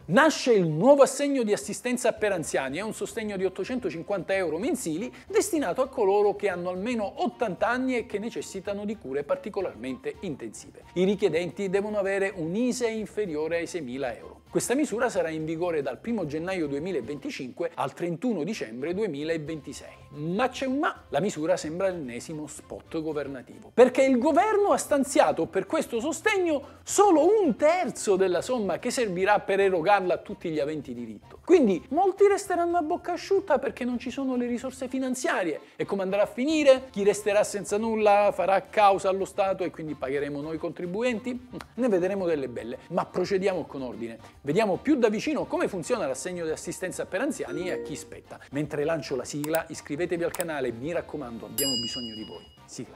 Nasce il nuovo assegno di assistenza per anziani, è un sostegno di 850 euro mensili destinato a coloro che hanno almeno 80 anni e che necessitano di cure particolarmente intensive. I richiedenti devono avere un ISEE inferiore ai 6.000 euro. Questa misura sarà in vigore dal 1 gennaio 2025 al 31 dicembre 2026. Ma c'è un ma, la misura sembra l'ennesimo spot governativo, perché il governo ha stanziato per questo sostegno solo 1/3 della somma che servirà per erogarla a tutti gli aventi diritto. Quindi molti resteranno a bocca asciutta perché non ci sono le risorse finanziarie. E come andrà a finire? Chi resterà senza nulla farà causa allo Stato e quindi pagheremo noi contribuenti? Ne vedremo delle belle, ma procediamo con ordine. Vediamo più da vicino come funziona l'assegno di assistenza per anziani e a chi spetta. Mentre lancio la sigla, iscrivetevi al canale, mi raccomando, abbiamo bisogno di voi. Sigla.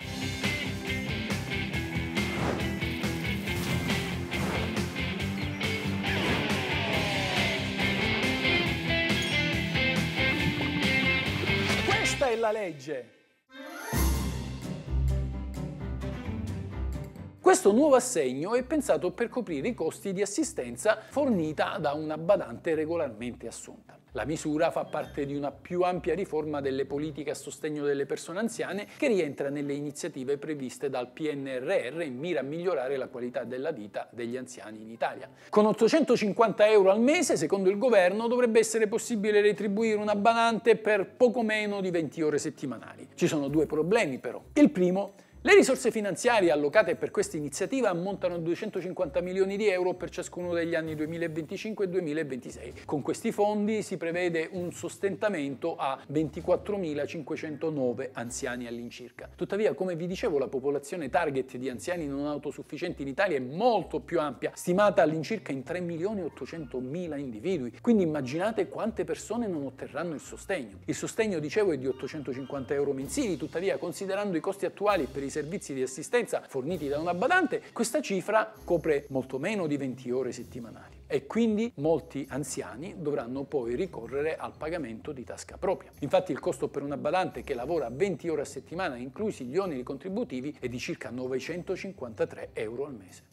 Questa è la legge! Questo nuovo assegno è pensato per coprire i costi di assistenza fornita da una badante regolarmente assunta. La misura fa parte di una più ampia riforma delle politiche a sostegno delle persone anziane che rientra nelle iniziative previste dal PNRR e mira a migliorare la qualità della vita degli anziani in Italia. Con 850 euro al mese, secondo il governo, dovrebbe essere possibile retribuire una badante per poco meno di 20 ore settimanali. Ci sono due problemi però. Il primo: le risorse finanziarie allocate per questa iniziativa ammontano a 250 milioni di euro per ciascuno degli anni 2025 e 2026. Con questi fondi si prevede un sostentamento a 24.509 anziani all'incirca. Tuttavia, come vi dicevo, la popolazione target di anziani non autosufficienti in Italia è molto più ampia, stimata all'incirca in 3.800.000 individui. Quindi immaginate quante persone non otterranno il sostegno. Il sostegno, dicevo, è di 850 euro mensili, tuttavia, considerando i costi attuali per i servizi di assistenza forniti da una badante, questa cifra copre molto meno di 20 ore settimanali e quindi molti anziani dovranno poi ricorrere al pagamento di tasca propria. Infatti il costo per una badante che lavora 20 ore a settimana, inclusi gli oneri contributivi, è di circa 953 euro al mese.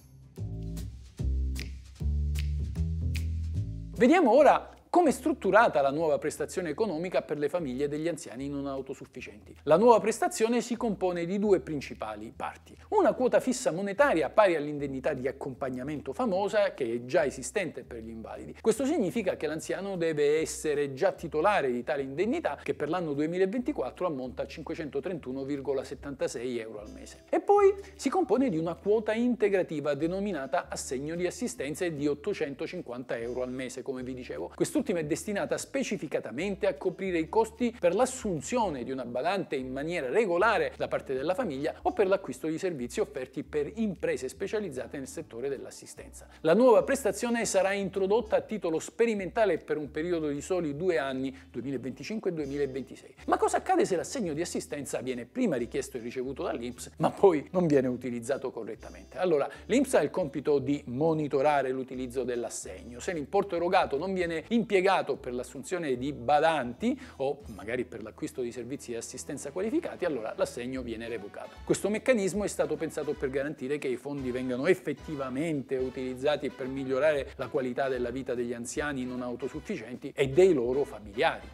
Vediamo ora come è strutturata la nuova prestazione economica per le famiglie degli anziani non autosufficienti. La nuova prestazione si compone di due principali parti. Una quota fissa monetaria pari all'indennità di accompagnamento famosa, che è già esistente per gli invalidi. Questo significa che l'anziano deve essere già titolare di tale indennità, che per l'anno 2024 ammonta a 531,76 euro al mese. E poi si compone di una quota integrativa denominata assegno di assistenza di 850 euro al mese, come vi dicevo. Quest'ultima è destinata specificatamente a coprire i costi per l'assunzione di una badante in maniera regolare da parte della famiglia o per l'acquisto di servizi offerti per imprese specializzate nel settore dell'assistenza. La nuova prestazione sarà introdotta a titolo sperimentale per un periodo di soli 2 anni, 2025 e 2026. Ma cosa accade se l'assegno di assistenza viene prima richiesto e ricevuto dall'INPS, ma poi non viene utilizzato correttamente? Allora, l'INPS ha il compito di monitorare l'utilizzo dell'assegno. Se l'importo erogato non viene impiegato per l'assunzione di badanti o magari per l'acquisto di servizi di assistenza qualificati, allora l'assegno viene revocato. Questo meccanismo è stato pensato per garantire che i fondi vengano effettivamente utilizzati per migliorare la qualità della vita degli anziani non autosufficienti e dei loro familiari.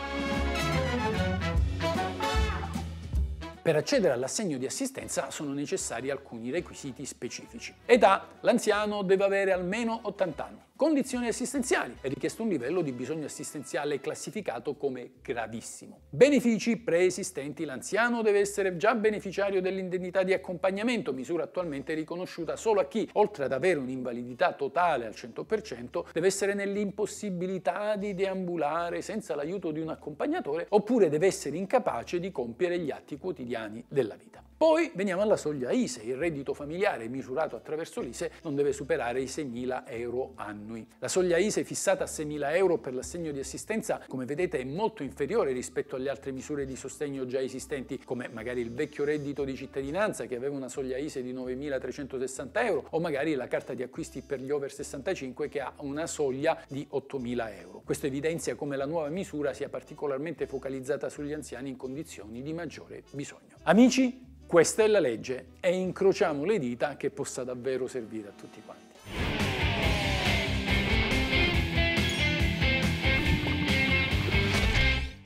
Per accedere all'assegno di assistenza sono necessari alcuni requisiti specifici. Età: l'anziano deve avere almeno 80 anni. Condizioni assistenziali: è richiesto un livello di bisogno assistenziale classificato come gravissimo. Benefici preesistenti: l'anziano deve essere già beneficiario dell'indennità di accompagnamento, misura attualmente riconosciuta solo a chi, oltre ad avere un'invalidità totale al 100%, deve essere nell'impossibilità di deambulare senza l'aiuto di un accompagnatore oppure deve essere incapace di compiere gli atti quotidiani della vita. Poi veniamo alla soglia ISEE. Il reddito familiare misurato attraverso l'ISEE non deve superare i 6.000 euro annui. La soglia ISEE fissata a 6.000 euro per l'assegno di assistenza, come vedete, è molto inferiore rispetto alle altre misure di sostegno già esistenti, come magari il vecchio reddito di cittadinanza che aveva una soglia ISEE di 9.360 euro o magari la carta di acquisti per gli over 65 che ha una soglia di 8.000 euro. Questo evidenzia come la nuova misura sia particolarmente focalizzata sugli anziani in condizioni di maggiore bisogno. Amici, questa è la legge e incrociamo le dita che possa davvero servire a tutti quanti.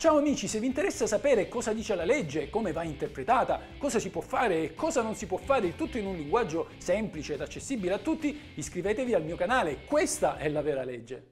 Ciao amici, se vi interessa sapere cosa dice la legge, come va interpretata, cosa si può fare e cosa non si può fare, il tutto in un linguaggio semplice ed accessibile a tutti, iscrivetevi al mio canale, questa è la vera legge.